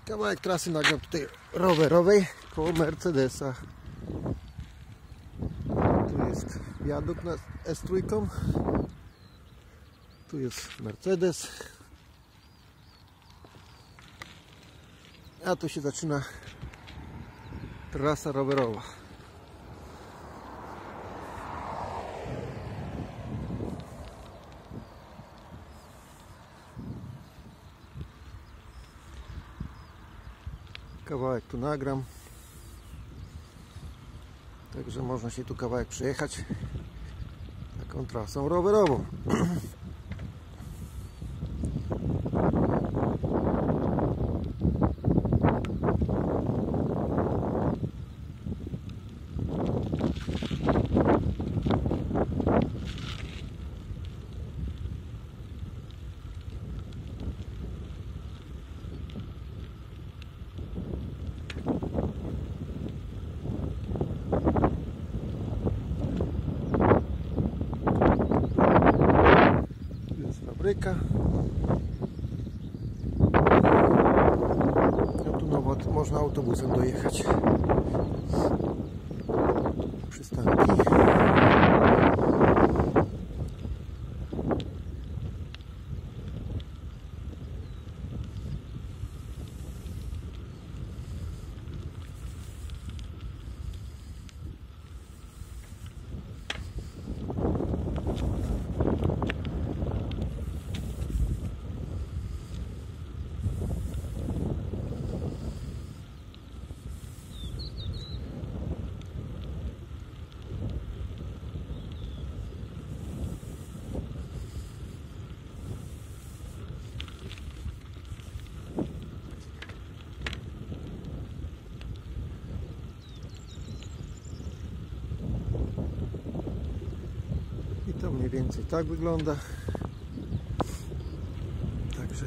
Kawałek trasy nagram tutaj rowerowej koło Mercedesa. Tu jest wiadukt na S3. Tu jest Mercedes. A tu się zaczyna trasa rowerowa. Kawałek tu nagram, także można się tu kawałek przejechać taką trasą rowerową. Fabryka. No tu nowo można autobusem dojechać. Przystanki. I to mniej więcej tak wygląda. Także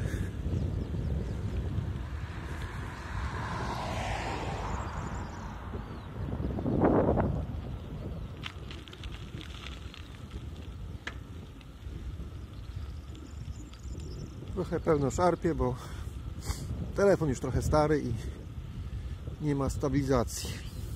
trochę pełno szarpie, bo telefon już trochę stary i nie ma stabilizacji.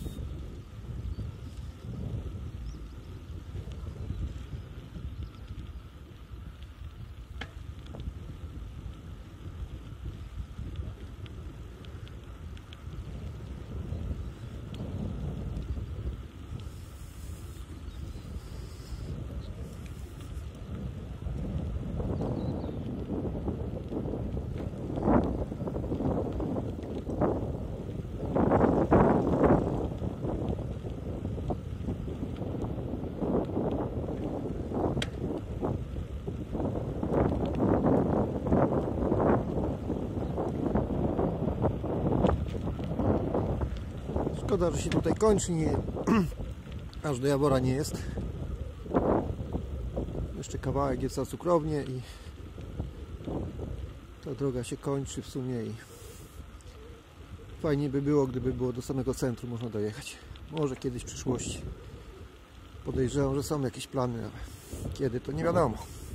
Szkoda, że się tutaj kończy, nie, aż do Jawora nie jest. Jeszcze kawałek jest za cukrownię i ta droga się kończy w sumie i fajnie by było, gdyby było do samego centrum można dojechać. Może kiedyś w przyszłości. Podejrzewam, że są jakieś plany, ale kiedy to nie wiadomo.